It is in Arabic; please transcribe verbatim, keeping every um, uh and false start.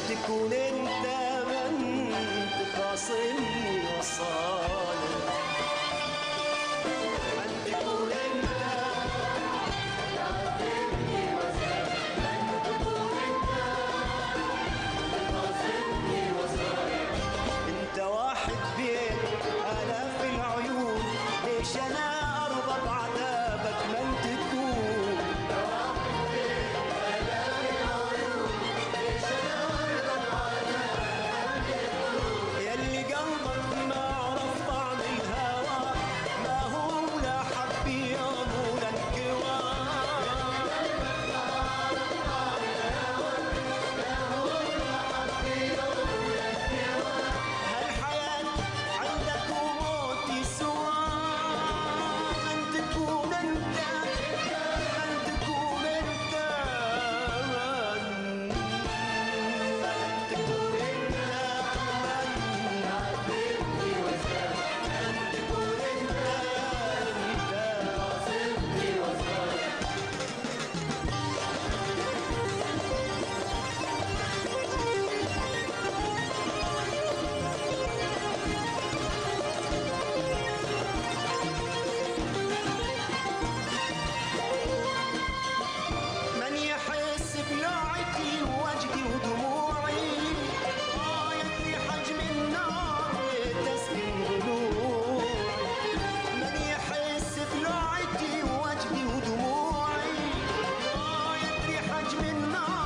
تكون انت من تخاصمني وصالك، من تكون انت تعذبني وزالك، من تكون انت تخاصمني وصالك. انت واحد بين آلاف العيون، ليش انا ارضى بعذابك؟ من تكون انت واحد بين آلاف العيون، ليش انا ارضى بعذابك؟ من تكون يلي قلبك ما عرف طعم الهوى، ما هو لا حب يوم ولا انكوى. هالحياة عندك وموتي سوا، من تكون انت، من تكون انت، من تكون انت، من تعذبني وزالك، من تكون انت، انت تعذبني وزالك. من يحس بلوعتي ووجدي ودموعي، غاية حجم النار تسكن ضلوعي. من يحس بلوعتي ووجدي ودموعي، غاية حجم النار